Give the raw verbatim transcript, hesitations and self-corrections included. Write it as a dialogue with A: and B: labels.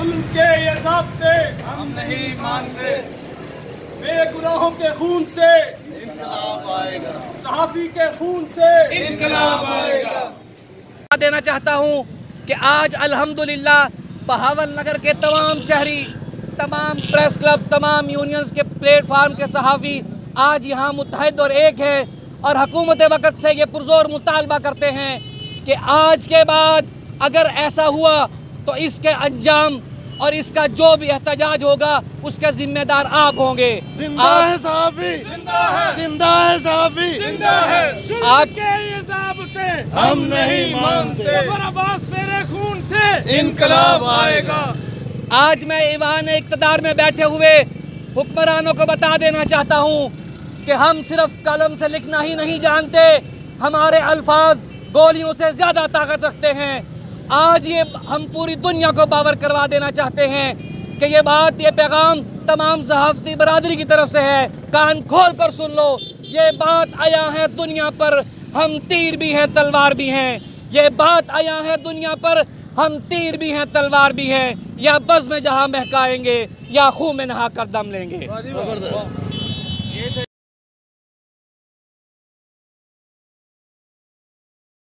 A: जुल्म के ये ज़ाब्ते
B: हम नहीं मानते।
A: बेगुनाहों के खून से
B: इनकलाब आएगा,
A: सहाफी के खून से
B: इनकलाब आएगा।
C: देना चाहता हूँ कि आज अल्हम्दुलिल्लाह बहावल नगर के तमाम शहरी, तमाम प्रेस क्लब, तमाम यूनियंस के प्लेटफार्म के सहाफ़ी आज यहाँ मुत्तहिद और एक है और हुकूमत वक़्त से ये पुरज़ोर मुतालबा करते हैं कि आज के बाद अगर ऐसा हुआ तो इसके अंजाम और इसका जो भी एहतजाज होगा उसके जिम्मेदार आप होंगे।
B: जिंदा है सहाफ़ी,
A: जिंदा है,
B: जिंदा है सहाफ़ी,
A: जिंदा है। जुल्म
C: आप-
A: के ये ज़ाब्ते
B: हम नहीं मानते।
A: ज़फ़र अब्बास तेरे खून से
B: इनकलाब आएगा।
C: आज मैं ईवान इक़्तिदार में बैठे हुए हुक्मरानों को बता देना चाहता हूँ कि हम सिर्फ कलम से लिखना ही नहीं जानते, हमारे अल्फाज गोलियों से ज़्यादा ताकत रखते हैं। आज ये हम पूरी दुनिया को बावर करवा देना चाहते हैं कि ये बात, ये पैगाम तमाम सहाफ़ती बरादरी की तरफ से है। कान खोल कर सुन लो, ये बात आया है दुनिया पर, हम तीर भी हैं तलवार भी हैं। ये बात आया है दुनिया पर, हम तीर भी हैं तलवार भी हैं। या बज़्म में जहाँ महकाएंगे या खून में नहा कर दम लेंगे।
B: जबरदस्त।